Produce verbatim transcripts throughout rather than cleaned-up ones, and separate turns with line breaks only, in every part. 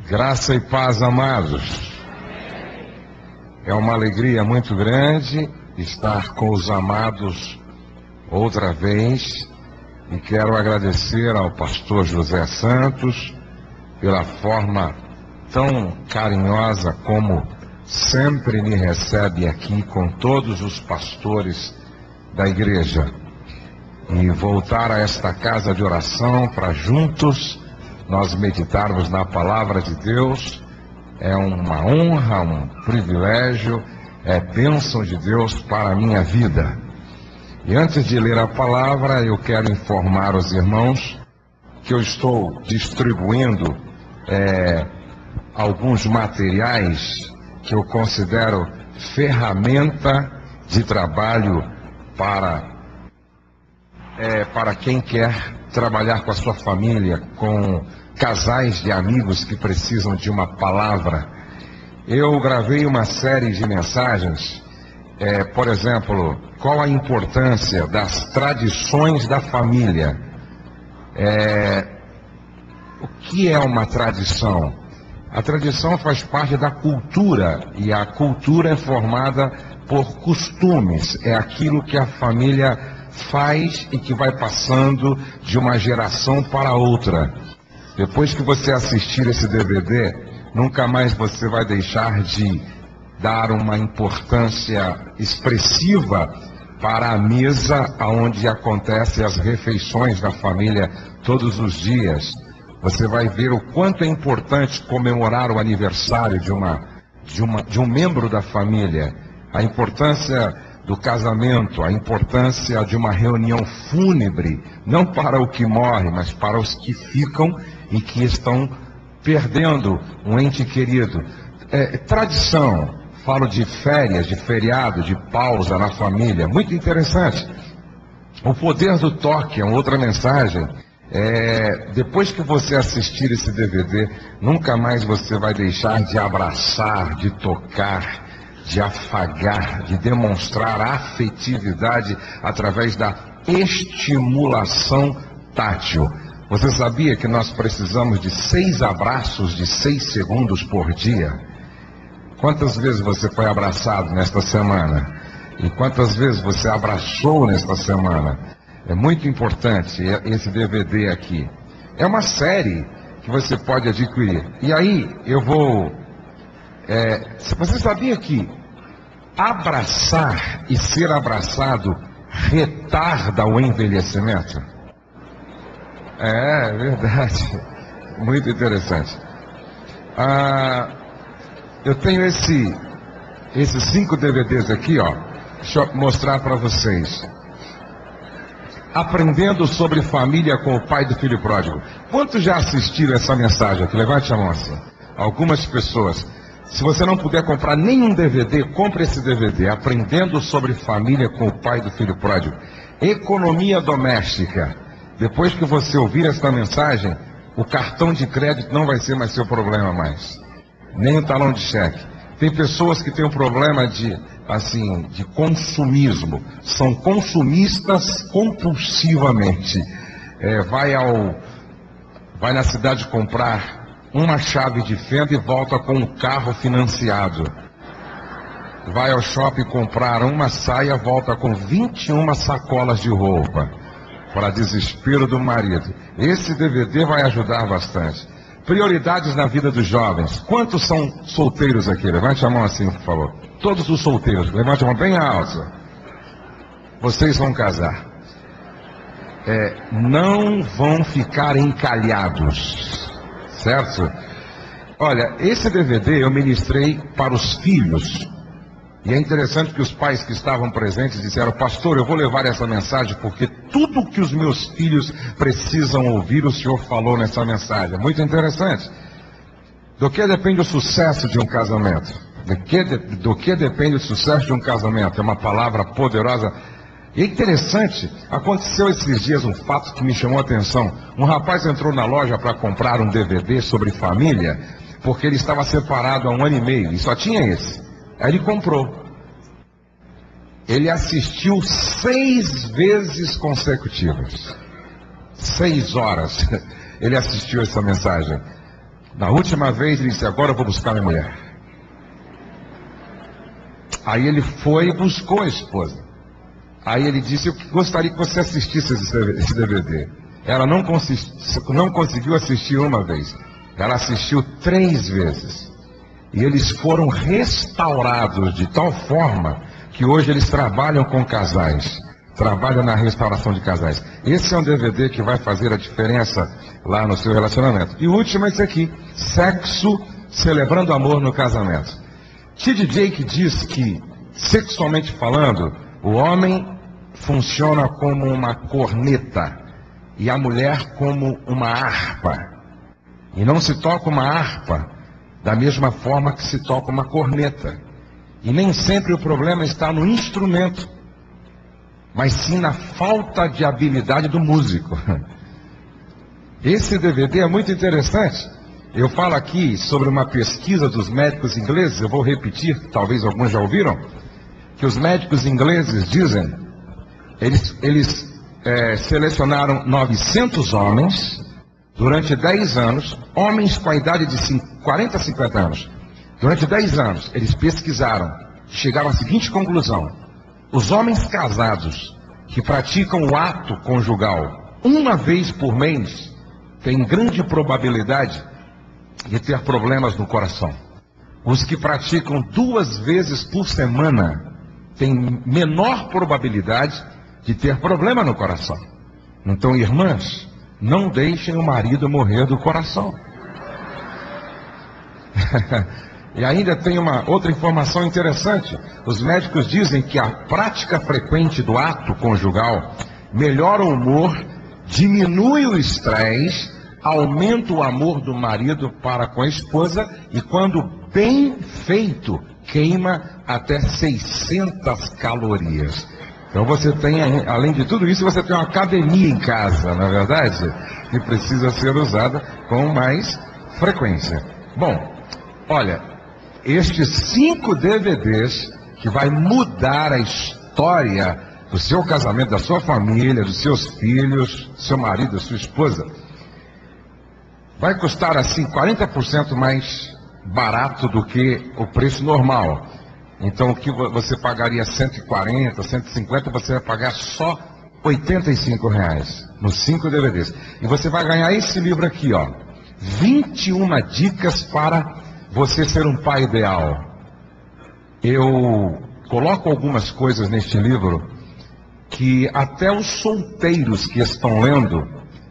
Graça e paz, amados. É uma alegria muito grande estar com os amados outra vez e quero agradecer ao pastor José Santos pela forma tão carinhosa como sempre me recebe aqui com todos os pastores da igreja. E voltar a esta casa de oração para juntos nós meditarmos na palavra de Deus é uma honra, um privilégio, é bênção de Deus para a minha vida. E antes de ler a palavra, eu quero informar os irmãos que eu estou distribuindo é, alguns materiais que eu considero ferramenta de trabalho para, é, para quem quer trabalhar com a sua família, com casais de amigos que precisam de uma palavra. Eu gravei uma série de mensagens, é, por exemplo, qual a importância das tradições da família. É, o que é uma tradição? A tradição faz parte da cultura, e a cultura é formada por costumes, é aquilo que a família faz e que vai passando de uma geração para outra. Depois que você assistir esse D V D, nunca mais você vai deixar de dar uma importância expressiva para a mesa onde acontecem as refeições da família todos os dias. Você vai ver o quanto é importante comemorar o aniversário de, uma, de, uma, de um membro da família, a importância do casamento, a importância de uma reunião fúnebre, não para o que morre, mas para os que ficam e que estão perdendo um ente querido. É, tradição, falo de férias, de feriado, de pausa na família, muito interessante. O poder do toque é uma outra mensagem. É, depois que você assistir esse D V D, nunca mais você vai deixar de abraçar, de tocar, de afagar, de demonstrar afetividade através da estimulação tátil. Você sabia que nós precisamos de seis abraços de seis segundos por dia? Quantas vezes você foi abraçado nesta semana? E quantas vezes você abraçou nesta semana? É muito importante esse D V D aqui. É uma série que você pode adquirir. E aí eu vou... É, você sabia que abraçar e ser abraçado retarda o envelhecimento? É, é verdade. Muito interessante. Ah, eu tenho esse, esses cinco D V Ds aqui, ó. Deixa eu mostrar para vocês. Aprendendo sobre família com o pai do filho pródigo. Quantos já assistiram essa mensagem aqui? Levante a mão assim. Algumas pessoas. Se você não puder comprar nenhum D V D, compre esse D V D. Aprendendo sobre família com o pai do filho pródigo. Economia doméstica. Depois que você ouvir esta mensagem, o cartão de crédito não vai ser mais seu problema mais. Nem o talão de cheque. Tem pessoas que têm um problema de, assim, de consumismo. São consumistas compulsivamente. É, vai, ao, vai na cidade comprar uma chave de fenda e volta com um carro financiado. Vai ao shopping comprar uma saia, volta com vinte e uma sacolas de roupa. Para desespero do marido. Esse D V D vai ajudar bastante. Prioridades na vida dos jovens. Quantos são solteiros aqui? Levante a mão assim, por favor. Todos os solteiros. Levante a mão bem alta. Vocês vão casar. É, não vão ficar encalhados. Certo? Olha, esse D V D eu ministrei para os filhos. E é interessante que os pais que estavam presentes disseram: pastor, eu vou levar essa mensagem porque tudo que os meus filhos precisam ouvir, o senhor falou nessa mensagem. Muito interessante. Do que depende o sucesso de um casamento? Do que, de, do que depende o sucesso de um casamento? É uma palavra poderosa. E é interessante, aconteceu esses dias um fato que me chamou a atenção. Um rapaz entrou na loja para comprar um D V D sobre família, porque ele estava separado há um ano e meio e só tinha esse. Aí ele comprou. Ele assistiu seis vezes consecutivas. Seis horas ele assistiu essa mensagem. Na última vez ele disse, agora eu vou buscar minha mulher. Aí ele foi e buscou a esposa. Aí ele disse, eu gostaria que você assistisse esse D V D. Ela não, não conseguiu assistir uma vez. Ela assistiu três vezes. E eles foram restaurados de tal forma que hoje eles trabalham com casais. Trabalham na restauração de casais. Esse é um D V D que vai fazer a diferença lá no seu relacionamento. E o último é esse aqui. Sexo celebrando amor no casamento. T D Jake diz que, sexualmente falando, o homem funciona como uma corneta e a mulher como uma harpa. E não se toca uma harpa da mesma forma que se toca uma corneta. E nem sempre o problema está no instrumento, mas sim na falta de habilidade do músico. Esse D V D é muito interessante. Eu falo aqui sobre uma pesquisa dos médicos ingleses, eu vou repetir, talvez alguns já ouviram, que os médicos ingleses dizem, eles, eles é, selecionaram novecentos homens durante dez anos, homens com a idade de quarenta a cinquenta anos. Durante dez anos, eles pesquisaram, chegaram à seguinte conclusão: os homens casados que praticam o ato conjugal uma vez por mês têm grande probabilidade de ter problemas no coração. Os que praticam duas vezes por semana têm menor probabilidade de ter problema no coração. Então, irmãs, não deixem o marido morrer do coração. E ainda tem uma outra informação interessante. Os médicos dizem que a prática frequente do ato conjugal melhora o humor, diminui o estresse, aumenta o amor do marido para com a esposa e, quando bem feito, queima até seiscentas calorias. Então você tem, além de tudo isso, você tem uma academia em casa, não é verdade? Que precisa ser usada com mais frequência. Bom, olha, estes cinco D V Ds que vai mudar a história do seu casamento, da sua família, dos seus filhos, do seu marido, da sua esposa, vai custar assim quarenta por cento mais barato do que o preço normal. Então o que você pagaria cento e quarenta, cento e cinquenta, você vai pagar só oitenta e cinco reais nos cinco D V Ds. E você vai ganhar esse livro aqui, ó, vinte e uma dicas para você ser um pai ideal. Eu coloco algumas coisas neste livro que até os solteiros que estão lendo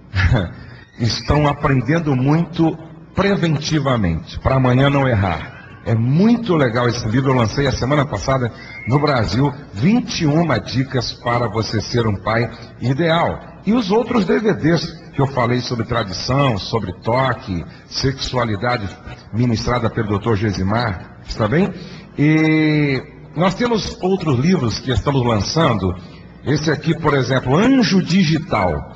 estão aprendendo muito preventivamente, para amanhã não errar. É muito legal esse livro, eu lancei a semana passada no Brasil, vinte e uma dicas para você ser um pai ideal. E os outros D V Ds que eu falei sobre tradição, sobre toque, sexualidade, ministrada pelo doutor Gesimar, está bem? E nós temos outros livros que estamos lançando. Esse aqui, por exemplo, Anjo Digital.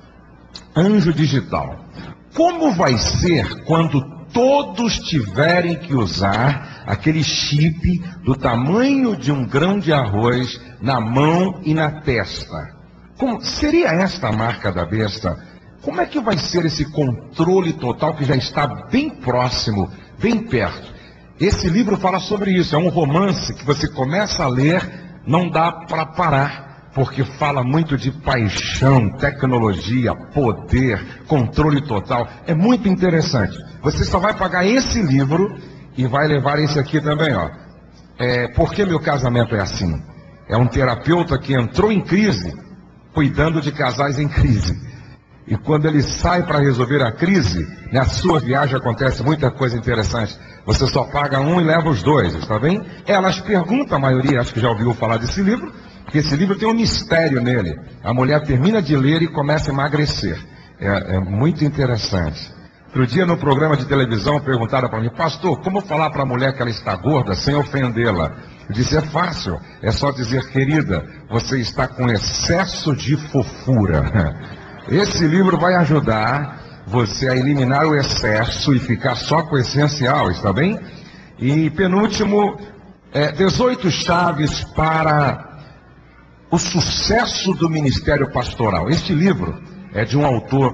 Anjo Digital. Como vai ser quando todos tiverem que usar aquele chip do tamanho de um grão de arroz na mão e na testa? Como seria esta a marca da besta? Como é que vai ser esse controle total que já está bem próximo, bem perto? Esse livro fala sobre isso, é um romance que você começa a ler, não dá para parar, porque fala muito de paixão, tecnologia, poder, controle total. É muito interessante. Você só vai pagar esse livro e vai levar esse aqui também, ó. É, por que meu casamento é assim? É um terapeuta que entrou em crise, cuidando de casais em crise. E quando ele sai para resolver a crise, na sua viagem acontece muita coisa interessante. Você só paga um e leva os dois, está bem? Elas perguntam, a maioria acho que já ouviu falar desse livro, porque esse livro tem um mistério nele. A mulher termina de ler e começa a emagrecer. É, é muito interessante. Outro dia no programa de televisão perguntaram para mim, pastor, como falar para a mulher que ela está gorda sem ofendê-la? Eu disse, é fácil, é só dizer, querida, você está com excesso de fofura. Esse livro vai ajudar você a eliminar o excesso e ficar só com o essencial, está bem? E penúltimo, é, dezoito chaves para o sucesso do ministério pastoral. Este livro é de um autor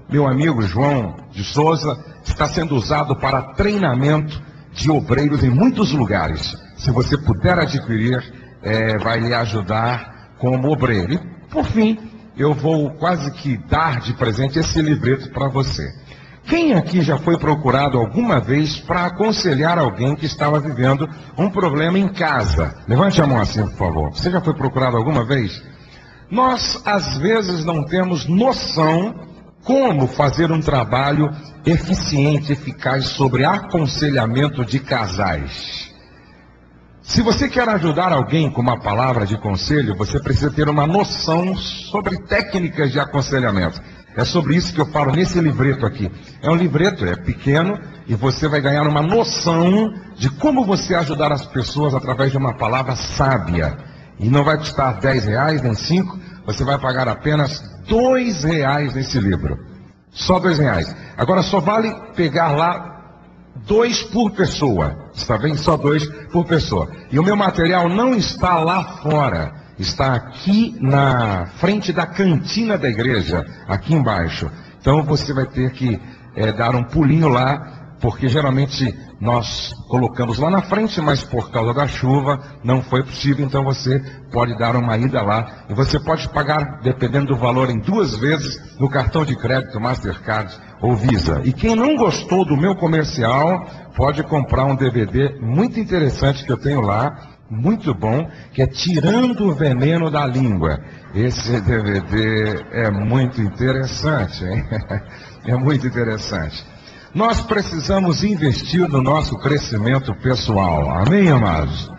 meu amigo João de Souza, está sendo usado para treinamento de obreiros em muitos lugares. Se você puder adquirir, é, vai lhe ajudar como obreiro. E, por fim, eu vou quase que dar de presente esse livreto para você. Quem aqui já foi procurado alguma vez para aconselhar alguém que estava vivendo um problema em casa? Levante a mão assim, por favor. Você já foi procurado alguma vez? Nós, às vezes, não temos noção como fazer um trabalho eficiente, eficaz sobre aconselhamento de casais. Se você quer ajudar alguém com uma palavra de conselho, você precisa ter uma noção sobre técnicas de aconselhamento. É sobre isso que eu falo nesse livreto aqui. É um livreto, é pequeno, e você vai ganhar uma noção de como você ajudar as pessoas através de uma palavra sábia. E não vai custar dez reais, nem cinco, você vai pagar apenas dois reais nesse livro. Só dois reais. Agora só vale pegar lá dois por pessoa. Está bem? Só dois por pessoa. E o meu material não está lá fora. Está aqui na frente da cantina da igreja, aqui embaixo. Então você vai ter que é, dar um pulinho lá, porque geralmente nós colocamos lá na frente, mas por causa da chuva não foi possível, então você pode dar uma ida lá. E você pode pagar, dependendo do valor, em duas vezes no cartão de crédito, Mastercard ou Visa. E quem não gostou do meu comercial, pode comprar um D V D muito interessante que eu tenho lá, muito bom, que é Tirando o Veneno da Língua. Esse D V D é muito interessante, hein? É muito interessante. Nós precisamos investir no nosso crescimento pessoal. Amém, amados?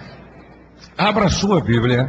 Abra sua Bíblia.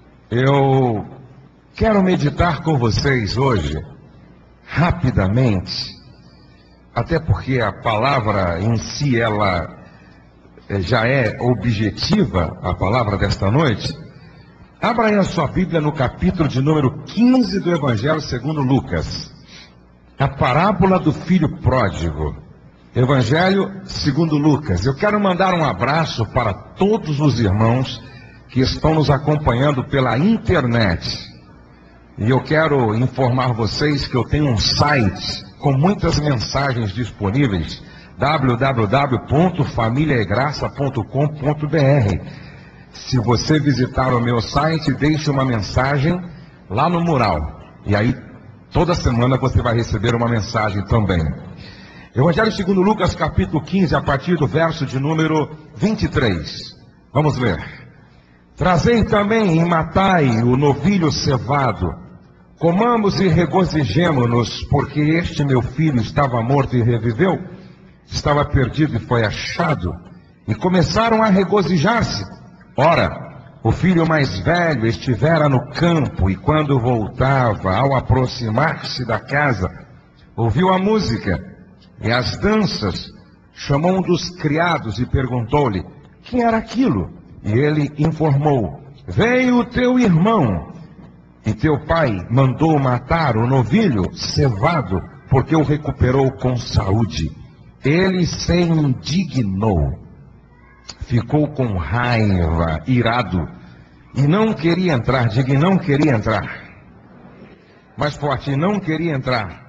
Eu quero meditar com vocês hoje, rapidamente, até porque a palavra em si, ela já é objetiva, a palavra desta noite. Abra aí a sua Bíblia no capítulo de número quinze do Evangelho segundo Lucas. A parábola do filho pródigo. Evangelho segundo Lucas. Eu quero mandar um abraço para todos os irmãos que estão nos acompanhando pela internet. E eu quero informar vocês que eu tenho um site com muitas mensagens disponíveis, w w w ponto família e graça ponto com ponto b r. Se você visitar o meu site, deixe uma mensagem lá no mural. E aí, toda semana você vai receber uma mensagem também. Evangelho segundo Lucas, capítulo quinze, a partir do verso de número vinte e três. Vamos ler. Trazei também e matai o novilho cevado. Comamos e regozijemo-nos, porque este meu filho estava morto e reviveu. Estava perdido e foi achado, e começaram a regozijar-se. Ora, o filho mais velho estivera no campo, e quando voltava, ao aproximar-se da casa, ouviu a música e as danças. Chamou um dos criados e perguntou-lhe: que era aquilo? E ele informou: veio o teu irmão, e teu pai mandou matar o novilho cevado, porque o recuperou com saúde. Ele se indignou, ficou com raiva, irado, e não queria entrar. Diga, não queria entrar. Mais forte, não queria entrar.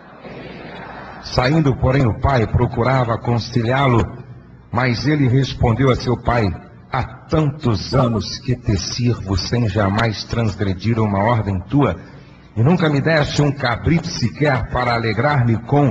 Saindo, porém, o pai procurava conciliá-lo, mas ele respondeu a seu pai: há tantos anos que te sirvo sem jamais transgredir uma ordem tua, e nunca me deste um cabrito sequer para alegrar-me com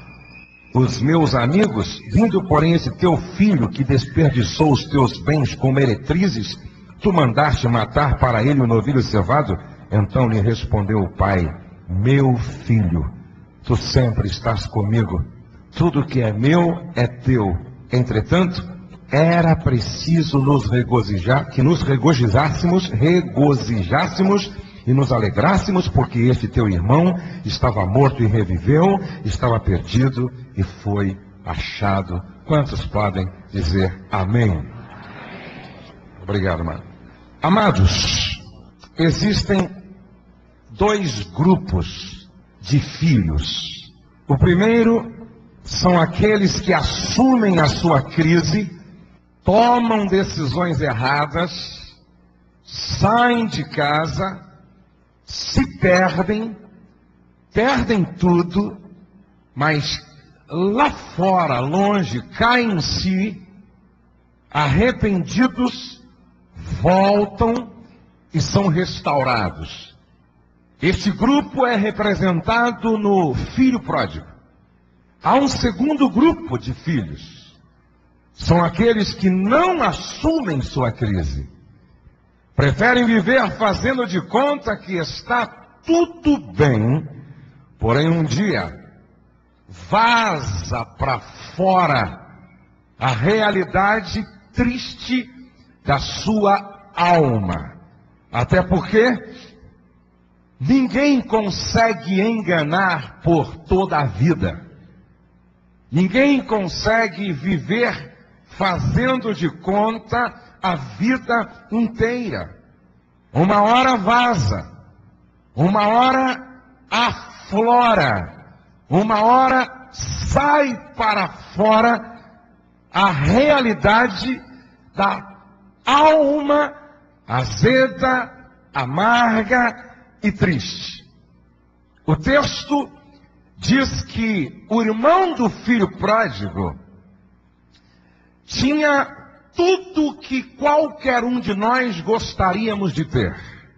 os meus amigos. Vindo, porém, esse teu filho que desperdiçou os teus bens com meretrizes, tu mandaste matar para ele o novilho cevado? Então lhe respondeu o pai: meu filho, tu sempre estás comigo, tudo que é meu é teu. Entretanto, era preciso nos regozijar, que nos regozijássemos, regozijássemos e nos alegrássemos, porque este teu irmão estava morto e reviveu, estava perdido e foi achado. Quantos podem dizer amém? Obrigado, mano. Amados, existem dois grupos de filhos. O primeiro são aqueles que assumem a sua crise, tomam decisões erradas, saem de casa, se perdem, perdem tudo, mas lá fora, longe, caem em si, arrependidos, voltam e são restaurados. Este grupo é representado no filho pródigo. Há um segundo grupo de filhos. São aqueles que não assumem sua crise. Preferem viver fazendo de conta que está tudo bem, porém um dia vaza para fora a realidade triste da sua alma. Até porque ninguém consegue enganar por toda a vida. Ninguém consegue viver fazendo de conta a vida inteira. Uma hora vaza, uma hora aflora, uma hora sai para fora a realidade da alma azeda, amarga e triste. O texto diz que o irmão do filho pródigo tinha tudo que qualquer um de nós gostaríamos de ter.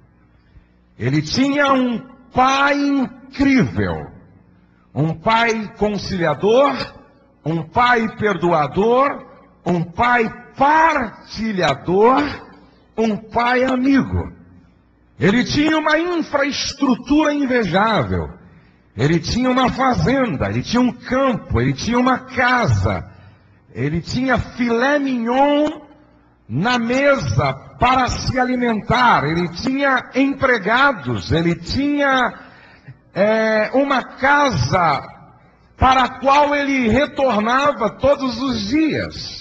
Ele tinha um pai incrível, um pai conciliador, um pai perdoador, um pai partilhador, um pai amigo. Ele tinha uma infraestrutura invejável. Ele tinha uma fazenda, ele tinha um campo, ele tinha uma casa, ele tinha filé mignon na mesa para se alimentar, ele tinha empregados, ele tinha é, uma casa para a qual ele retornava todos os dias.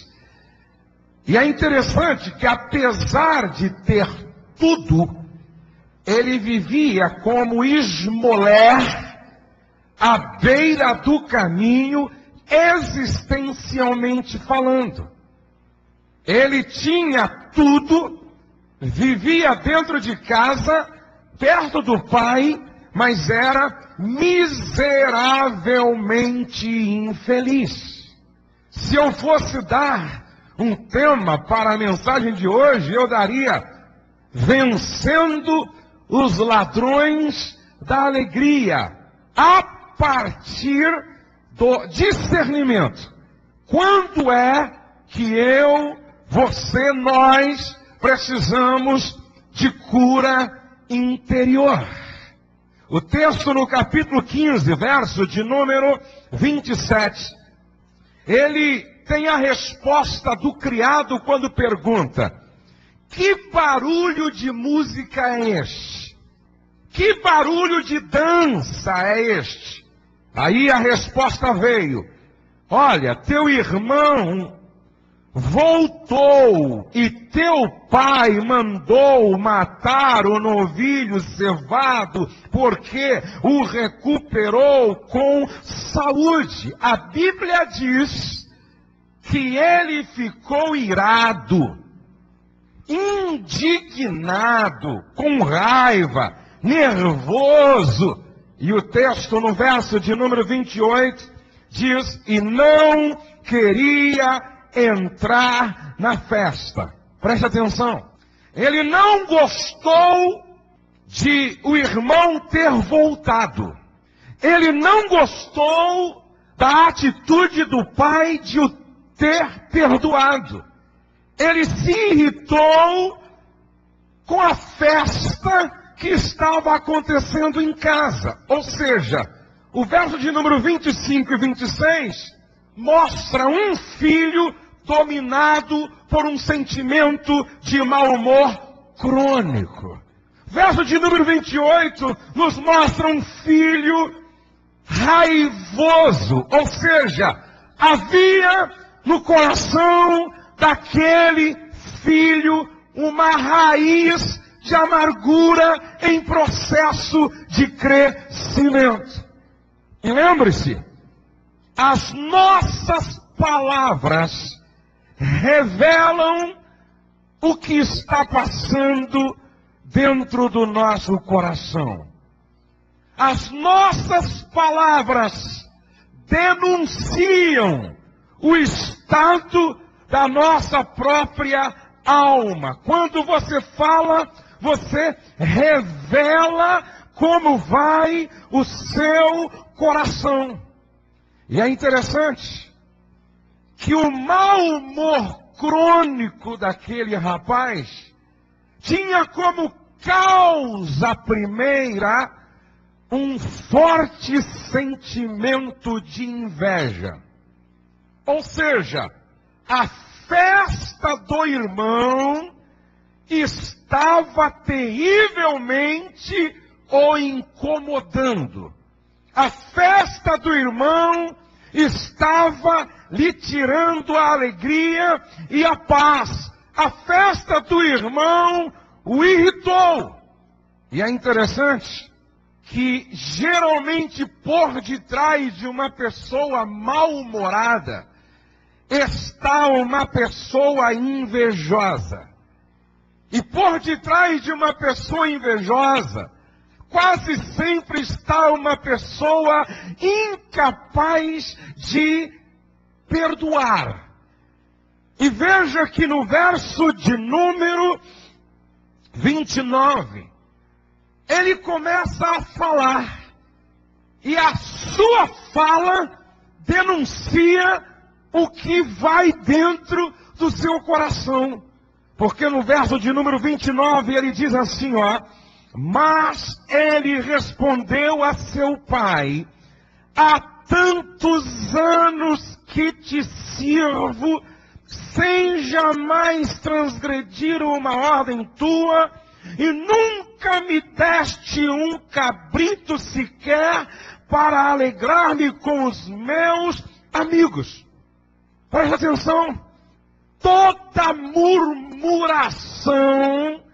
E é interessante que, apesar de ter tudo, ele vivia como esmoler à beira do caminho, existencialmente falando. Ele tinha tudo, vivia dentro de casa, perto do pai, mas era miseravelmente infeliz. Se eu fosse dar um tema para a mensagem de hoje, eu daria: vencendo os ladrões da alegria, a partir do discernimento. Quando é que eu, você, nós precisamos de cura interior? O texto no capítulo quinze, verso de número vinte e sete, ele tem a resposta do criado quando pergunta: que barulho de música é este? Que barulho de dança é este? Aí a resposta veio: olha, teu irmão voltou e teu pai mandou matar o novilho cevado porque o recuperou com saúde. A Bíblia diz que ele ficou irado, indignado, com raiva, nervoso. E o texto no verso de número vinte e oito diz: e não queria entrar na festa. Preste atenção. Ele não gostou de o irmão ter voltado. Ele não gostou da atitude do pai de o ter perdoado. Ele se irritou com a festa que estava acontecendo em casa. Ou seja, o verso de número vinte e cinco e vinte e seis mostra um filho dominado por um sentimento de mau humor crônico. Verso de número vinte e oito nos mostra um filho raivoso, ou seja, havia no coração daquele filho uma raiz de amargura em processo de crescimento. E lembre-se, as nossas palavras revelam o que está passando dentro do nosso coração. as nossas palavras denunciam o estado da nossa própria alma. Quando você fala, você revela como vai o seu coração. E é interessante que o mau humor crônico daquele rapaz tinha como causa primeira um forte sentimento de inveja. Ou seja, a festa do irmão estava terrivelmente o incomodando. A festa do irmão estava lhe tirando a alegria e a paz. A festa do irmão o irritou. E é interessante que geralmente por detrás de uma pessoa mal-humorada está uma pessoa invejosa. E por detrás de uma pessoa invejosa, quase sempre está uma pessoa incapaz de perdoar. E veja que no verso de número vinte e nove, ele começa a falar, e a sua fala denuncia o que vai dentro do seu coração. Porque no verso de número vinte e nove ele diz assim, ó: mas ele respondeu a seu pai: há tantos anos que te sirvo, sem jamais transgredir uma ordem tua, e nunca me deste um cabrito sequer para alegrar-me com os meus amigos. Presta atenção, toda murmuração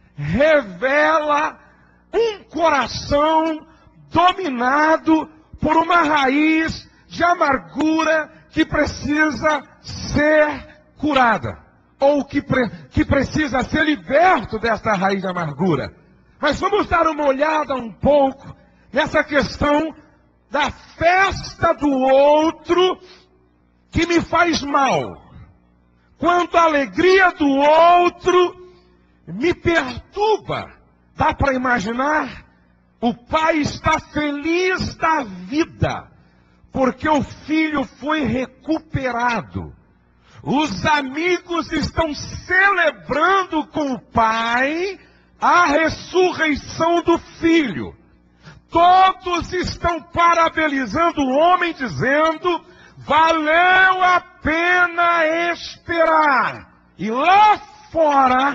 revela um coração dominado por uma raiz de amargura que precisa ser curada, ou que, pre, que precisa ser liberto desta raiz de amargura. Mas vamos dar uma olhada um pouco nessa questão da festa do outro que me faz mal, quando a alegria do outro me perturba. Dá para imaginar? O pai está feliz da vida, porque o filho foi recuperado. Os amigos estão celebrando com o pai a ressurreição do filho. Todos estão parabenizando o homem, dizendo: valeu a pena esperar. E lá fora,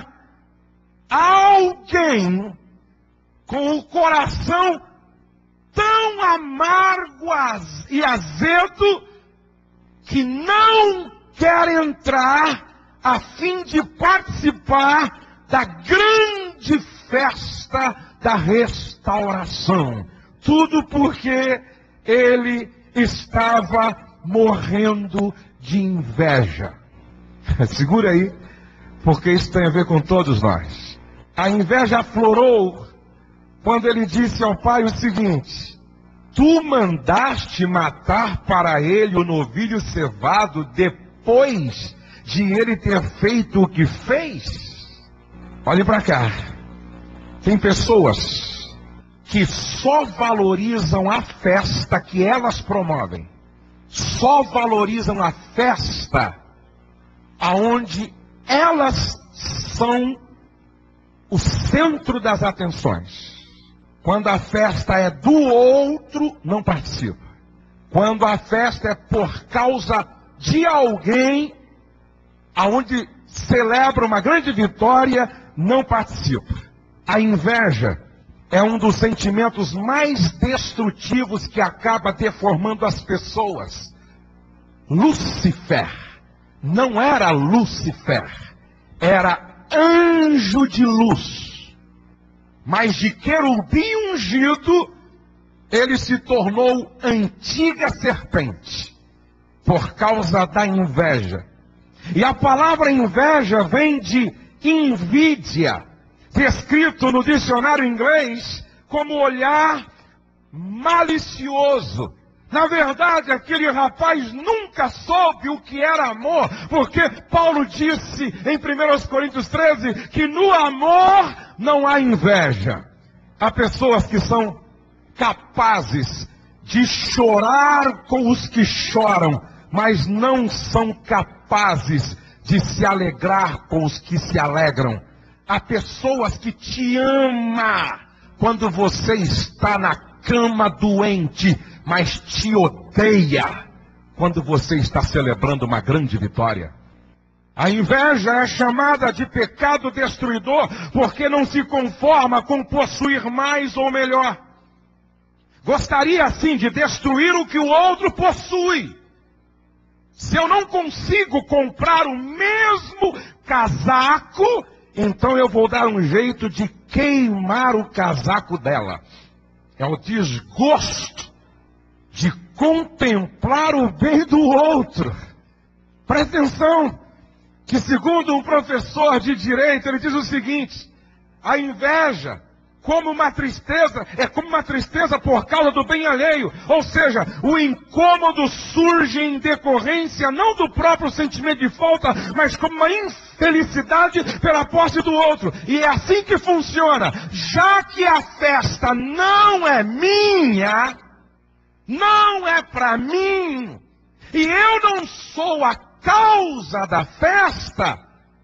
alguém com o coração tão amargo e azedo que não quer entrar a fim de participar da grande festa da restauração. Tudo porque ele estava morrendo de inveja. Segura aí, porque isso tem a ver com todos nós. A inveja aflorou quando ele disse ao pai o seguinte: tu mandaste matar para ele o novilho cevado depois de ele ter feito o que fez? Olhe para cá. Tem pessoas que só valorizam a festa que elas promovem. Só valorizam a festa aonde elas são o centro das atenções. Quando a festa é do outro, não participa. Quando a festa é por causa de alguém, aonde celebra uma grande vitória, não participa. A inveja é um dos sentimentos mais destrutivos que acaba deformando as pessoas. Lúcifer não era Lúcifer, era anjo de luz. Mas de querubim ungido, ele se tornou antiga serpente, por causa da inveja. E a palavra inveja vem de invídia, descrito no dicionário inglês como olhar malicioso. Na verdade, aquele rapaz nunca soube o que era amor, porque Paulo disse em primeira Coríntios treze que no amor não há inveja. Há pessoas que são capazes de chorar com os que choram, mas não são capazes de se alegrar com os que se alegram. Há pessoas que te amam quando você está na cama doente, mas te odeia quando você está celebrando uma grande vitória. A inveja é chamada de pecado destruidor porque não se conforma com possuir mais ou melhor. Gostaria assim de destruir o que o outro possui. Se eu não consigo comprar o mesmo casaco, então eu vou dar um jeito de queimar o casaco dela. É o desgosto de contemplar o bem do outro. Presta atenção, que segundo um professor de direito, ele diz o seguinte: a inveja, como uma tristeza, é como uma tristeza por causa do bem alheio. Ou seja, o incômodo surge em decorrência não do próprio sentimento de falta, mas como uma infelicidade pela posse do outro. E é assim que funciona. Já que a festa não é minha, não é para mim, e eu não sou a causa da festa,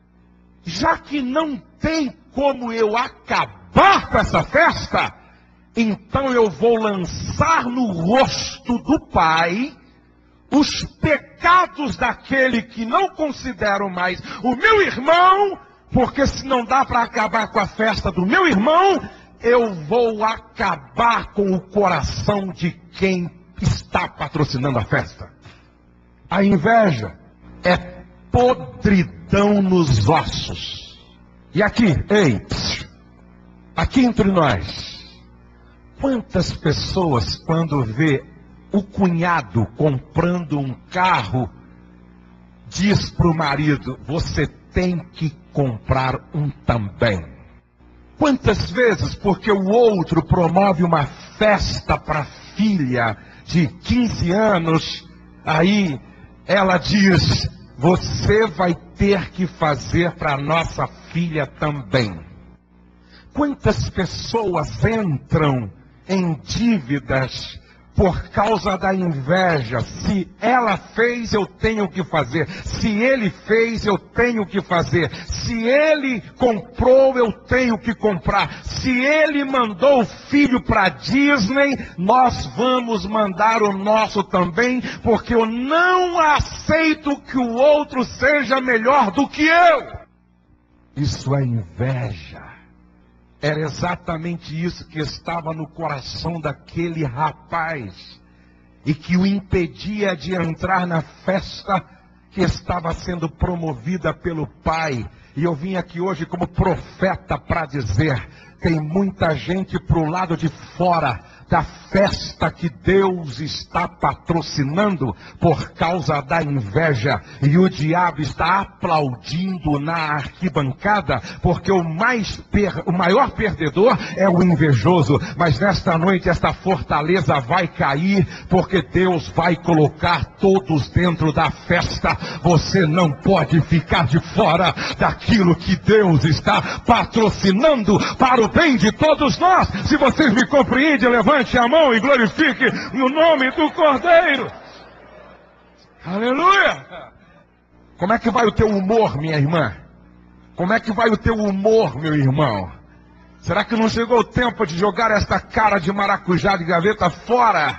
já que não tem como eu acabar com essa festa, então eu vou lançar no rosto do Pai os pecados daquele que não considero mais o meu irmão, porque se não dá para acabar com a festa do meu irmão, eu vou acabar com o coração de quem está patrocinando a festa. A inveja é podridão nos ossos. E aqui, ei, psiu, aqui entre nós, quantas pessoas quando vê o cunhado comprando um carro, diz para o marido, você tem que comprar um também. Quantas vezes, porque o outro promove uma festa para a filha de quinze anos, aí ela diz, você vai ter que fazer para a nossa filha também. Quantas pessoas entram em dívidas por causa da inveja? Se ela fez, eu tenho que fazer. Se ele fez, eu tenho que fazer. Se ele comprou, eu tenho que comprar. Se ele mandou o filho para Disney, nós vamos mandar o nosso também, porque eu não aceito que o outro seja melhor do que eu. Isso é inveja. Era exatamente isso que estava no coração daquele rapaz e que o impedia de entrar na festa que estava sendo promovida pelo Pai. E eu vim aqui hoje como profeta para dizer, tem muita gente para o lado de fora da festa que Deus está patrocinando por causa da inveja, e o diabo está aplaudindo na arquibancada, porque o, mais per... o maior perdedor é o invejoso. Mas nesta noite esta fortaleza vai cair, porque Deus vai colocar todos dentro da festa. Você não pode ficar de fora daquilo que Deus está patrocinando para o bem de todos nós. Se vocês me compreendem, levante a mão e glorifique no nome do Cordeiro. Aleluia! Como é que vai o teu humor, minha irmã? Como é que vai o teu humor, meu irmão? Será que não chegou o tempo de jogar esta cara de maracujá de gaveta fora?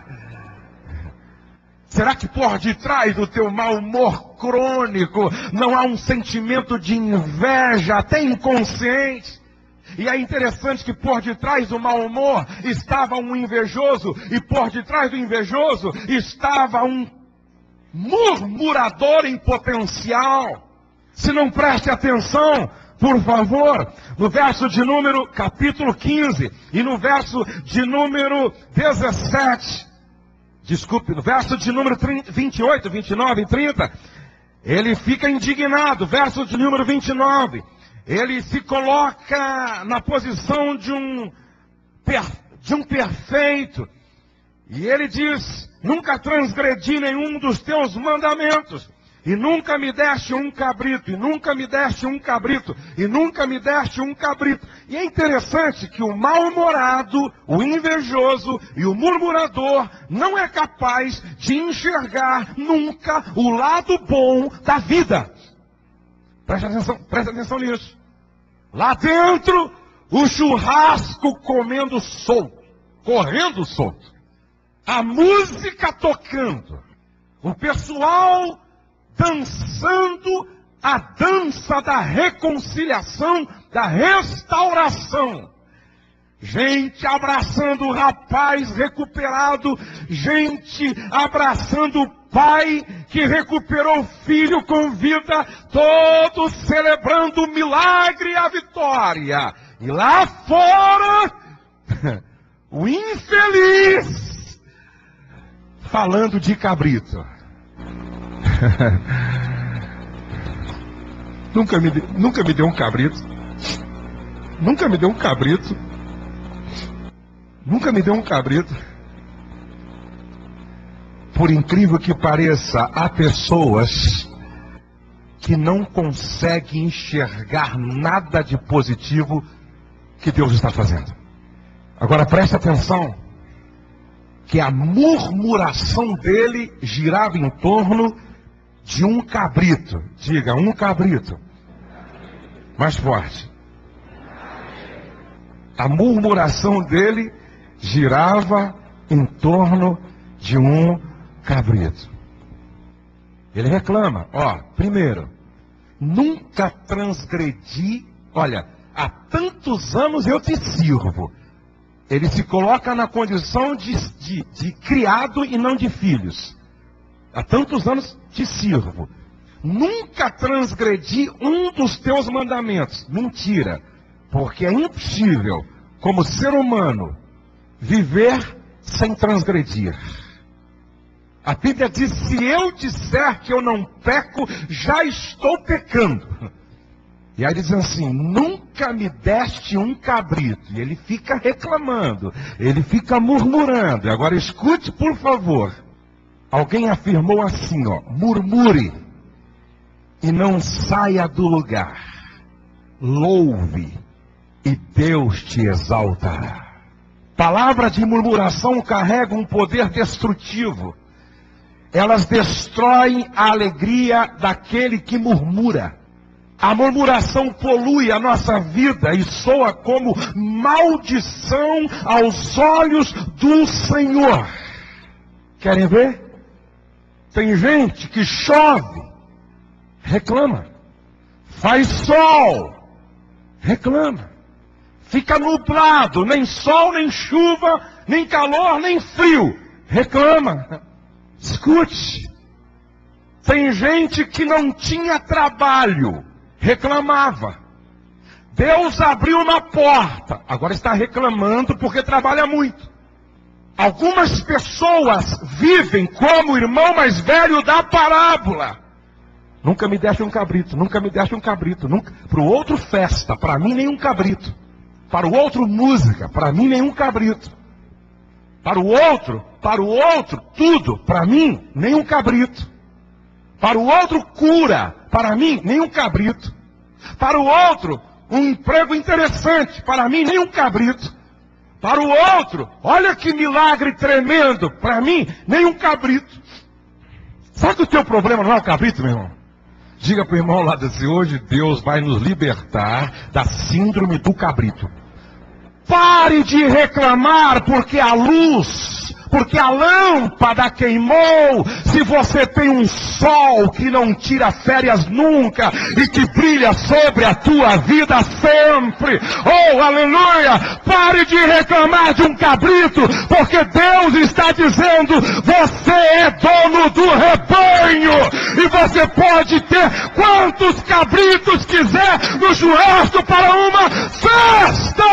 Será que por detrás do teu mau humor crônico não há um sentimento de inveja, até inconsciente? E é interessante que por detrás do mau humor estava um invejoso, e por detrás do invejoso estava um murmurador em potencial. Se não preste atenção, por favor, no verso de número, capítulo quinze, e no verso de número dezessete, desculpe, no verso de número vinte e oito, vinte e nove e trinta, ele fica indignado. Verso de número vinte e nove, ele se coloca na posição de um, de um perfeito, E ele diz: nunca transgredi nenhum dos teus mandamentos, e nunca me deste um cabrito, e nunca me deste um cabrito, e nunca me deste um cabrito. E é interessante que o mal-humorado, o invejoso e o murmurador não é capaz de enxergar nunca o lado bom da vida. Presta atenção, presta atenção nisso. Lá dentro, o churrasco comendo solto, correndo solto. A música tocando, o pessoal dançando a dança da reconciliação, da restauração. Gente abraçando o rapaz recuperado, gente abraçando o pai que recuperou o filho com vida, todos celebrando o milagre e a vitória. E lá fora, o infeliz falando de cabrito. nunca, me de, nunca me deu um cabrito. Nunca me deu um cabrito. Nunca me deu um cabrito. Por incrível que pareça, há pessoas que não conseguem enxergar nada de positivo que Deus está fazendo. Agora preste atenção, que a murmuração dele girava em torno de um cabrito. Diga, um cabrito. Mais forte. A murmuração dele girava em torno de um cabrito. Ele reclama, ó, primeiro, nunca transgredi, olha, há tantos anos eu te sirvo. Ele se coloca na condição de, de, de criado e não de filhos. Há tantos anos te sirvo. Nunca transgredi um dos teus mandamentos. Mentira. Porque é impossível, como ser humano, viver sem transgredir. A Bíblia diz, se eu disser que eu não peco, já estou pecando. E aí diz assim, nunca me deste um cabrito. E ele fica reclamando, ele fica murmurando. E agora escute, por favor. Alguém afirmou assim, ó, murmure e não saia do lugar. Louve e Deus te exaltará. Palavras de murmuração carregam um poder destrutivo. Elas destroem a alegria daquele que murmura. A murmuração polui a nossa vida e soa como maldição aos olhos do Senhor. Querem ver? Tem gente que chove, reclama. Faz sol, reclama. Fica nublado, nem sol, nem chuva, nem calor, nem frio, reclama. Escute. Tem gente que não tinha trabalho, reclamava. Deus abriu uma porta, agora está reclamando porque trabalha muito. Algumas pessoas vivem como o irmão mais velho da parábola. Nunca me deste um cabrito, nunca me deste um cabrito. Nunca... Para o outro festa, para mim nenhum cabrito. Para o outro música, para mim nenhum cabrito. Para o outro, para o outro tudo, para mim nenhum cabrito. Para o outro cura, para mim nenhum cabrito. Para o outro um emprego interessante, para mim nenhum cabrito. Para o outro, olha que milagre tremendo, para mim nenhum cabrito. Sabe que o teu problema não é o cabrito, meu irmão? Diga para o irmão lá assim, hoje Deus vai nos libertar da síndrome do cabrito. Pare de reclamar porque a luz, porque a lâmpada queimou. Se você tem um sol que não tira férias nunca e que brilha sobre a tua vida sempre. Oh, aleluia! Pare de reclamar de um cabrito, porque Deus está dizendo, você é dono do rebanho e você pode ter quantos cabritos quiser no churrasco para uma festa.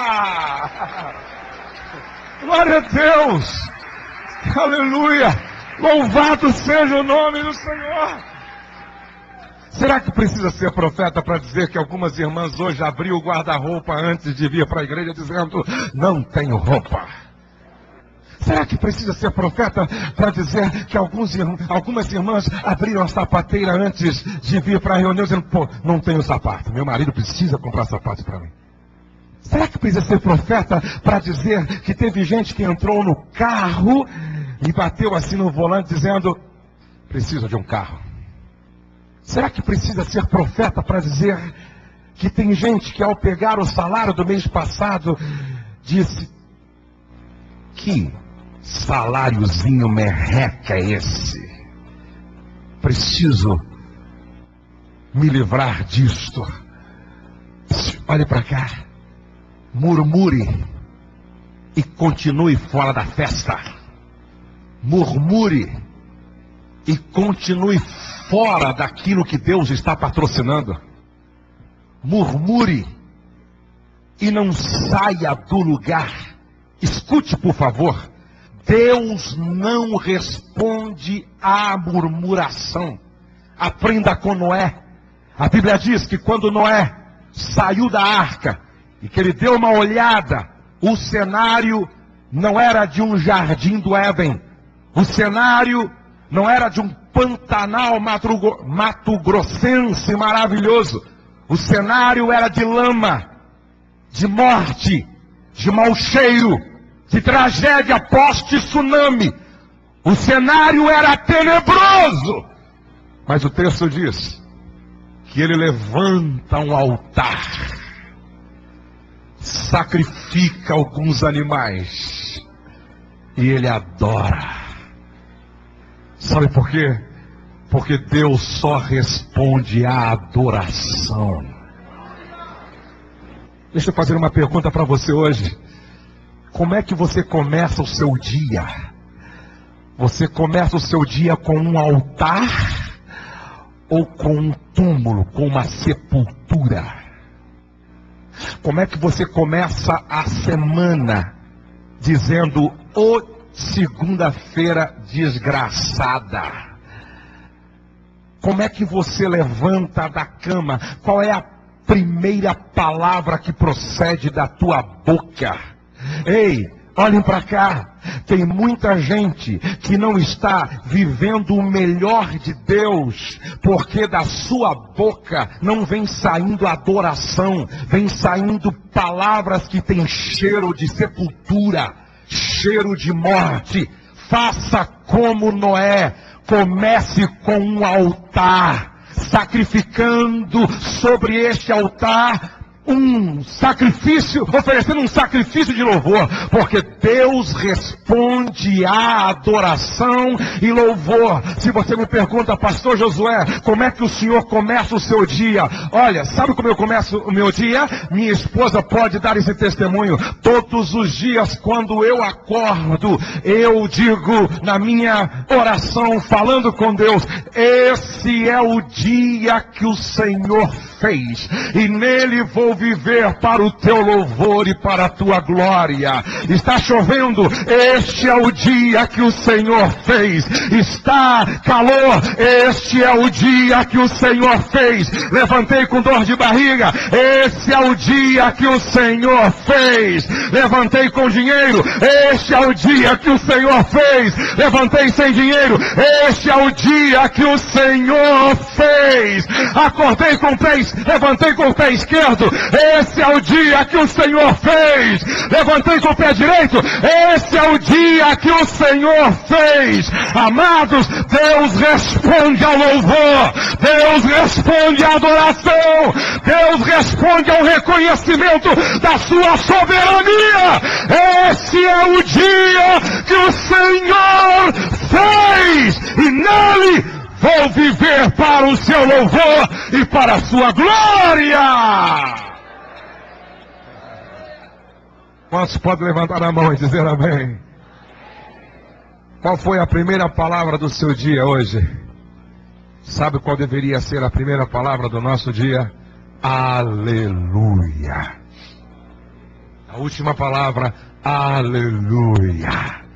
Glória a Deus! Aleluia! Louvado seja o nome do Senhor! Será que precisa ser profeta para dizer que algumas irmãs hoje abriu o guarda-roupa antes de vir para a igreja dizendo, não tenho roupa? Será que precisa ser profeta para dizer que alguns, algumas irmãs abriram a sapateira antes de vir para a reunião dizendo, pô, não tenho sapato, meu marido precisa comprar sapato para mim? Será que precisa ser profeta para dizer que teve gente que entrou no carro e bateu assim no volante dizendo, preciso de um carro? Será que precisa ser profeta para dizer que tem gente que ao pegar o salário do mês passado disse, que saláriozinho merreca é esse? Preciso me livrar disto. Olhe para cá. Murmure e continue fora da festa. Murmure e continue fora daquilo que Deus está patrocinando. Murmure e não saia do lugar. Escute, por favor. Deus não responde à murmuração. Aprenda com Noé. A Bíblia diz que quando Noé saiu da arca e que ele deu uma olhada, o cenário não era de um jardim do Éden. O cenário não era de um Pantanal mato-grossense maravilhoso. O cenário era de lama, de morte, de mau cheiro, de tragédia pós-tsunami. O cenário era tenebroso. Mas o texto diz que ele levanta um altar, sacrifica alguns animais e ele adora. Sabe por quê? Porque Deus só responde à adoração. Deixa eu fazer uma pergunta para você hoje. Como é que você começa o seu dia? Você começa o seu dia com um altar ou com um túmulo, com uma sepultura? Como é que você começa a semana dizendo, ô segunda-feira desgraçada? Como é que você levanta da cama? Qual é a primeira palavra que procede da tua boca? Ei, olhem para cá. Tem muita gente que não está vivendo o melhor de Deus, porque da sua boca não vem saindo adoração, vem saindo palavras que têm cheiro de sepultura, cheiro de morte. Faça como Noé, comece com um altar, sacrificando sobre este altar um sacrifício, oferecendo um sacrifício de louvor, porque Deus responde à adoração e louvor. Se você me pergunta, pastor Josué, como é que o senhor começa o seu dia? Olha, sabe como eu começo o meu dia? Minha esposa pode dar esse testemunho. Todos os dias, quando eu acordo, eu digo na minha oração, falando com Deus, esse é o dia que o Senhor fez, e nele vou viver para o teu louvor e para a tua glória. Está chovendo, este é o dia que o Senhor fez. Está calor, este é o dia que o Senhor fez. Levantei com dor de barriga, esse é o dia que o Senhor fez. Levantei com dinheiro, este é o dia que o Senhor fez. Levantei sem dinheiro, este é o dia que o Senhor fez. Acordei com pés, levantei com o pé esquerdo, esse é o dia que o Senhor fez. Levantei com o pé direito, esse é o dia que o Senhor fez. Amados, Deus responde ao louvor, Deus responde à adoração, Deus responde ao reconhecimento da sua soberania. Esse é o dia que o Senhor fez, e nele vou viver para o seu louvor e para a sua glória. Quantos podem levantar a mão e dizer amém? Qual foi a primeira palavra do seu dia hoje? Sabe qual deveria ser a primeira palavra do nosso dia? Aleluia. A última palavra, aleluia.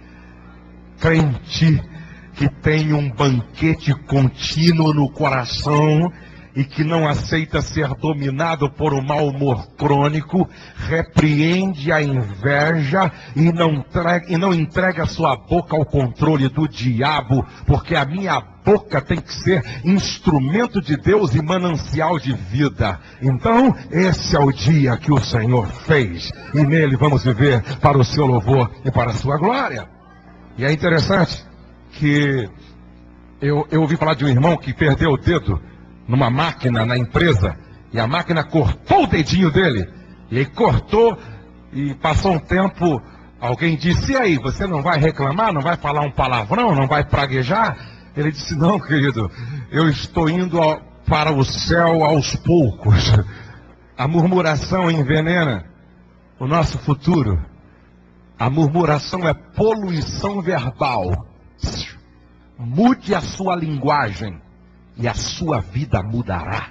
Crente que tem um banquete contínuo no coração e que não aceita ser dominado por um mau humor crônico, repreende a inveja e não entrega, e não entrega sua boca ao controle do diabo, porque a minha boca tem que ser instrumento de Deus e manancial de vida. Então, esse é o dia que o Senhor fez, e nele vamos viver para o seu louvor e para a sua glória. E é interessante que eu, eu ouvi falar de um irmão que perdeu o dedo numa máquina na empresa, e a máquina cortou o dedinho dele, e aí cortou, e passou um tempo, alguém disse: e aí, você não vai reclamar, não vai falar um palavrão, não vai praguejar? Ele disse: não, querido, eu estou indo ao, para o céu aos poucos. A murmuração envenena o nosso futuro. A murmuração é poluição verbal. Mude a sua linguagem e a sua vida mudará.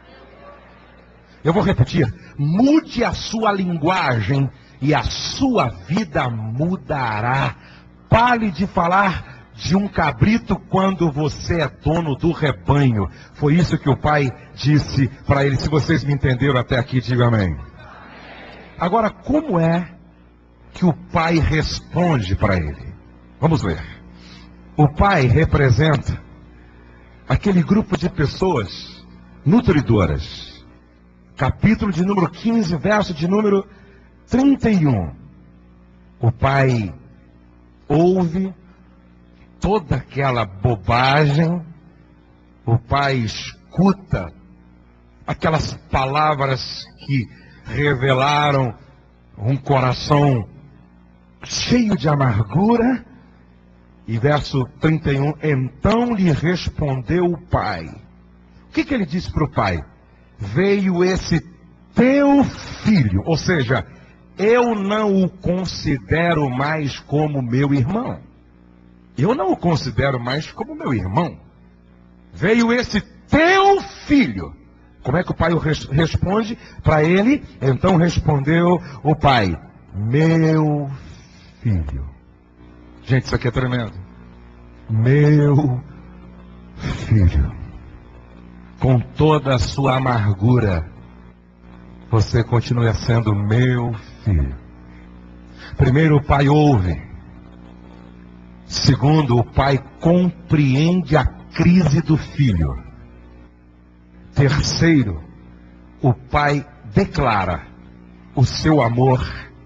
Eu vou repetir: mude a sua linguagem e a sua vida mudará. Pare de falar de um cabrito quando você é dono do rebanho. Foi isso que o pai disse para ele. Se vocês me entenderam até aqui, diga amém. Agora, como é que o pai responde para ele? Vamos ver. O pai representa aquele grupo de pessoas nutridoras. Capítulo de número quinze, verso de número trinta e um. O pai ouve toda aquela bobagem, o pai escuta aquelas palavras que revelaram um coração cheio de amargura, e verso trinta e um, então lhe respondeu o pai. O que, que ele disse para o pai? Veio esse teu filho, ou seja, eu não o considero mais como meu irmão. Eu não o considero mais como meu irmão. Veio esse teu filho. Como é que o pai res- responde para ele? Então respondeu o pai: meu filho. Gente, isso aqui é tremendo. Meu filho, com toda a sua amargura, você continua sendo meu filho. Primeiro, o pai ouve. Segundo, o pai compreende a crise do filho. Terceiro, o pai declara o seu amor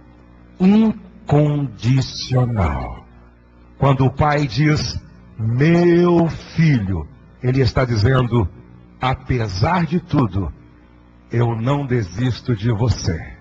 incondicional. Quando o pai diz meu filho, ele está dizendo: apesar de tudo, eu não desisto de você.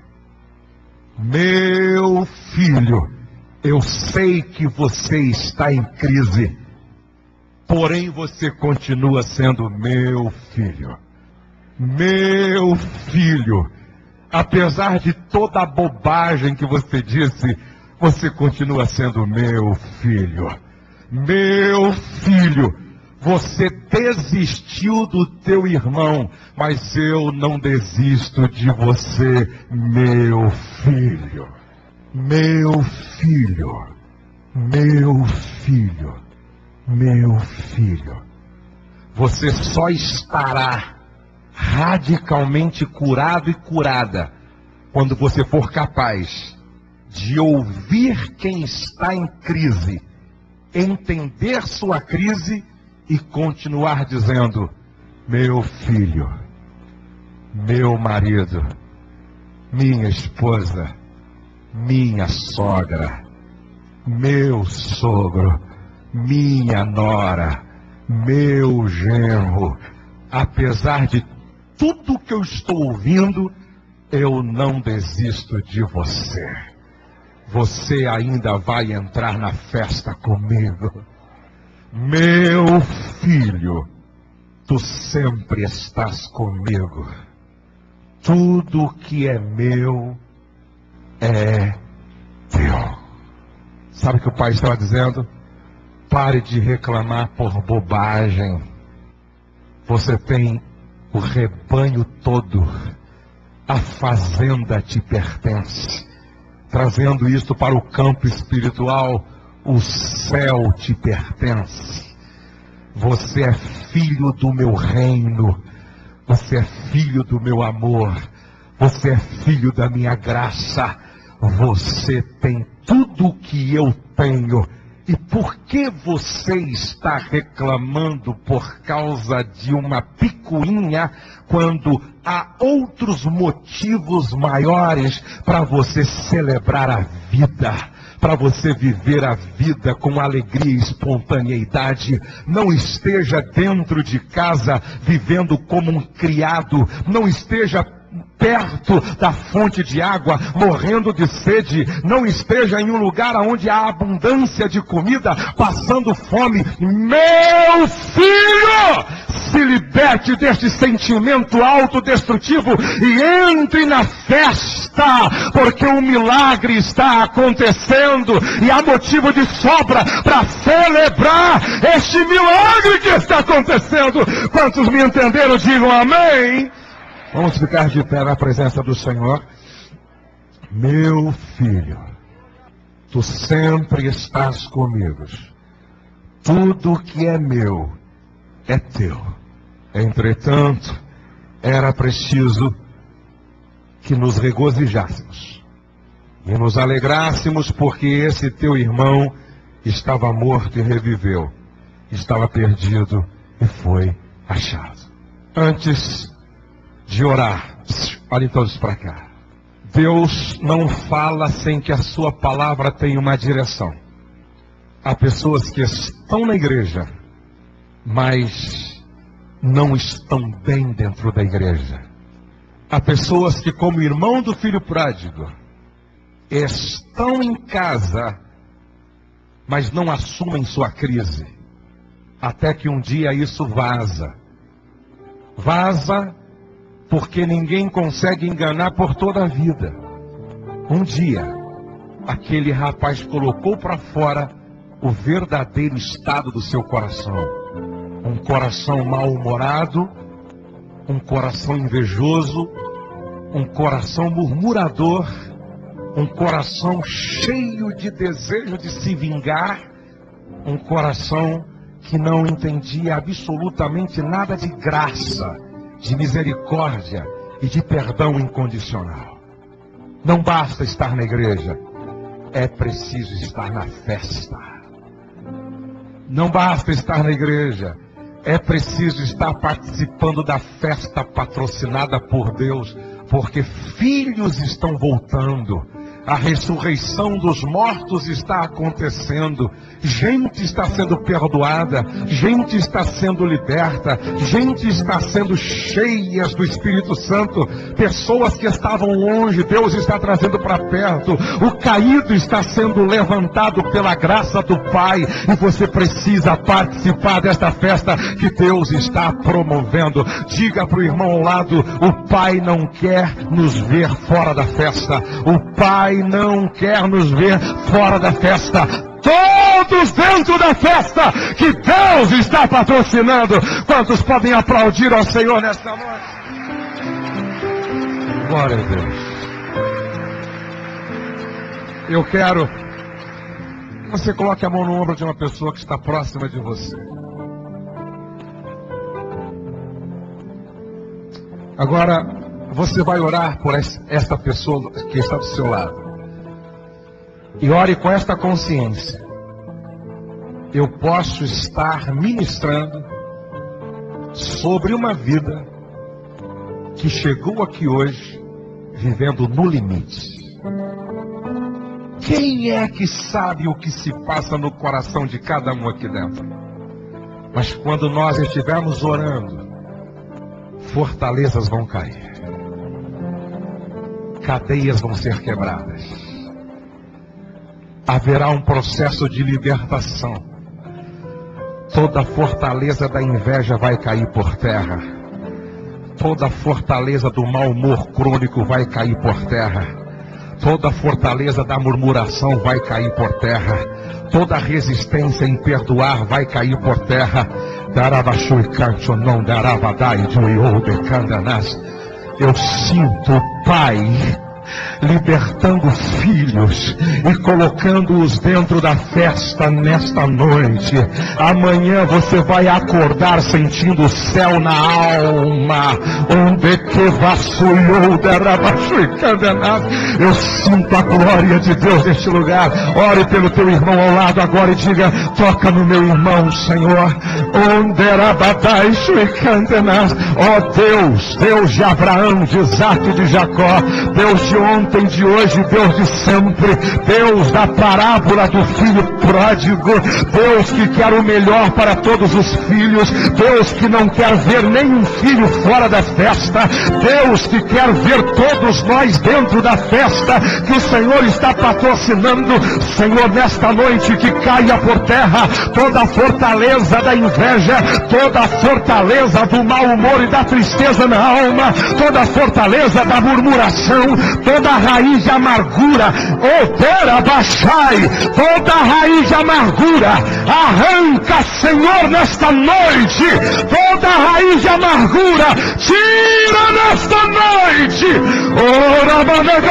Meu filho, eu sei que você está em crise, porém você continua sendo meu filho. Meu filho, apesar de toda a bobagem que você disse, você continua sendo meu filho. Meu filho, você desistiu do teu irmão, mas eu não desisto de você, meu filho. Meu filho, meu filho, meu filho. Você só estará radicalmente curado e curada quando você for capaz de ouvir quem está em crise, entender sua crise e continuar dizendo: meu filho, meu marido, minha esposa, minha sogra, meu sogro, minha nora, meu genro, apesar de tudo que eu estou ouvindo, eu não desisto de você. Você ainda vai entrar na festa comigo. Meu filho, tu sempre estás comigo. Tudo que é meu é teu. Sabe o que o pai estava dizendo? Pare de reclamar por bobagem. Você tem o rebanho todo. A fazenda te pertence. Trazendo isto para o campo espiritual, o céu te pertence. Você é filho do meu reino.
Você é filho do meu amor. Você é filho da minha graça. Você tem tudo o que eu tenho. E por que você está reclamando por causa de uma picuinha, quando há outros motivos maiores para você celebrar a vida, para você viver a vida com alegria e espontaneidade? Não esteja dentro de casa vivendo como um criado, não esteja perto da fonte de água, morrendo de sede, não esteja em um lugar onde há abundância de comida, passando fome. Meu filho, se liberte deste sentimento autodestrutivo e entre na festa, porque um milagre está acontecendo e há motivo de sobra para celebrar este milagre que está acontecendo. Quantos me entenderam, digam amém. Vamos ficar de pé na presença do Senhor. Meu filho, tu sempre estás comigo. Tudo que é meu é teu. Entretanto, era preciso que nos regozijássemos e nos alegrássemos, porque esse teu irmão estava morto e reviveu, estava perdido e foi achado. Antes de orar, olhem todos para cá. Deus não fala sem que a sua palavra tenha uma direção. Há pessoas que estão na igreja, mas não estão bem dentro da igreja. Há pessoas que, como irmão do filho pródigo, estão em casa, mas não assumem sua crise. Até que um dia isso vaza. Vaza porque ninguém consegue enganar por toda a vida. Um dia, aquele rapaz colocou para fora o verdadeiro estado do seu coração. Um coração mal-humorado, um coração invejoso, um coração murmurador, um coração cheio de desejo de se vingar, um coração que não entendia absolutamente nada de graça, de misericórdia e de perdão incondicional. Não basta estar na igreja, é preciso estar na festa. Não basta estar na igreja, é preciso estar participando da festa patrocinada por Deus, porque filhos estão voltando. A ressurreição dos mortos está acontecendo. Gente está sendo perdoada. Gente está sendo liberta. Gente está sendo cheias do Espírito Santo. Pessoas que estavam longe, Deus está trazendo para perto. O caído está sendo levantado pela graça do Pai. E você precisa participar desta festa que Deus está promovendo. Diga para o irmão ao lado: o Pai não quer nos ver fora da festa. O Pai não quer nos ver fora da festa. Todos dentro da festa que Deus está patrocinando. Quantos podem aplaudir ao Senhor nesta noite? Glória a Deus. Eu quero que você coloque a mão no ombro de uma pessoa que está próxima de você. Agora você vai orar por esta pessoa que está do seu lado. E ore com esta consciência: eu posso estar ministrando sobre uma vida que chegou aqui hoje vivendo no limite. Quem é que sabe o que se passa no coração de cada um aqui dentro? Mas quando nós estivermos orando, fortalezas vão cair, cadeias vão ser quebradas. Haverá um processo de libertação. Toda fortaleza da inveja vai cair por terra. Toda fortaleza do mau humor crônico vai cair por terra. Toda fortaleza da murmuração vai cair por terra. Toda resistência em perdoar vai cair por terra. Eu sinto, Pai, libertando filhos e colocando-os dentro da festa nesta noite. Amanhã você vai acordar sentindo o céu na alma. Onde que vasculhou derabaixo e candenas. Eu sinto a glória de Deus neste lugar. Ore pelo teu irmão ao lado agora e diga: toca no meu irmão, Senhor. Onde era baixo e candenas. Ó Deus, Deus de Abraão, de Isaac e de Jacó, Deus de ontem, de hoje, Deus de sempre, Deus da parábola do filho pródigo, Deus que quer o melhor para todos os filhos, Deus que não quer ver nenhum filho fora da festa, Deus que quer ver todos nós dentro da festa que o Senhor está patrocinando. Senhor, nesta noite que caia por terra toda a fortaleza da inveja, toda a fortaleza do mau humor e da tristeza na alma, toda a fortaleza da murmuração, toda a raiz de amargura, opera, baixai, toda a raiz de amargura, arranca, Senhor, nesta noite, toda a raiz de amargura, tira nesta noite. Ora,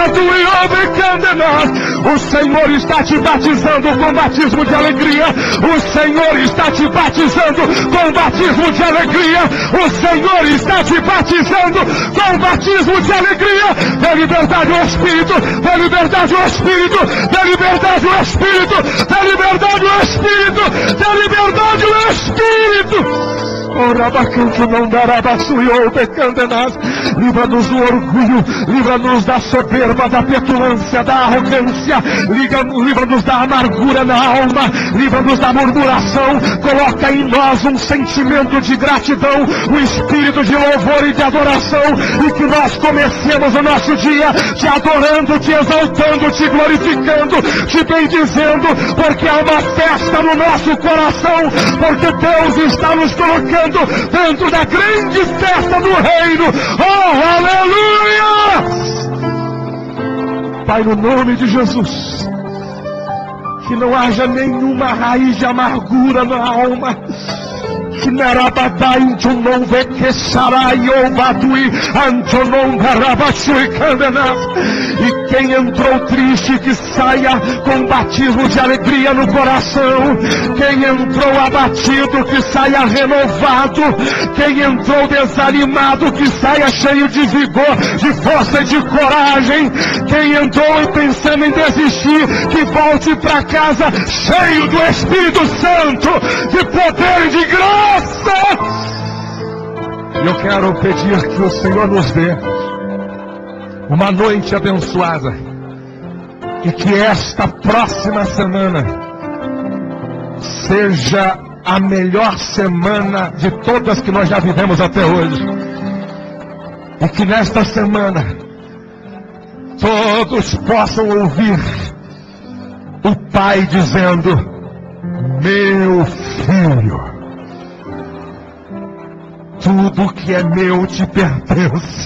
o Senhor está te batizando com batismo de alegria, o Senhor está te batizando com batismo de alegria, o Senhor está te batizando com batismo de alegria. Dê liberdade ao Espírito, dê liberdade ao Espírito, dê liberdade ao Espírito, dê liberdade ao Espírito, dê liberdade ao Espírito. Orabacanto não dará bassuiou decandenas. Livra-nos do orgulho, livra-nos da soberba, da petulância, da arrogância, livra-nos da amargura na alma, livra-nos da murmuração. Coloca em nós um sentimento de gratidão, um espírito de louvor e de adoração, e que nós comecemos o nosso dia te adorando, te exaltando, te glorificando, te bendizendo, porque há uma festa no nosso coração, porque Deus está nos colocando dentro da grande festa do reino. Oh, aleluia! Pai, no nome de Jesus, que não haja nenhuma raiz de amargura na alma, que narabadai não vê que sarai ou batui antonon barabachui candenas. E quem entrou triste, que saia com batismo de alegria no coração. Quem entrou abatido, que saia renovado. Quem entrou desanimado, que saia cheio de vigor, de força e de coragem. Quem entrou pensando em desistir, que volte para casa cheio do Espírito Santo, de poder e de graça. Eu quero pedir que o Senhor nos dê uma noite abençoada, e que esta próxima semana seja a melhor semana de todas que nós já vivemos até hoje, e que nesta semana todos possam ouvir o Pai dizendo: meu filho, tudo que é meu te pertence.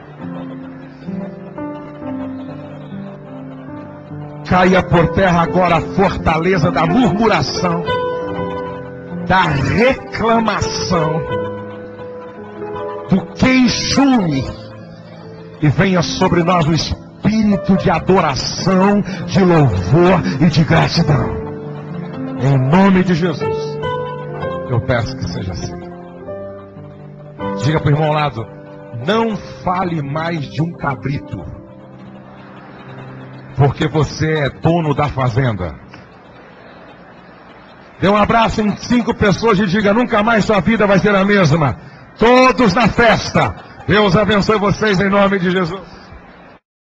Caia por terra agora a fortaleza da murmuração, da reclamação, do queixume, e venha sobre nós o espírito de adoração, de louvor e de gratidão. Em nome de Jesus, eu peço que seja assim. Diga para o irmão ao lado: não fale mais de um cabrito, porque você é dono da fazenda. Dê um abraço em cinco pessoas e diga: nunca mais sua vida vai ser a mesma. Todos na festa. Deus abençoe vocês em nome de Jesus.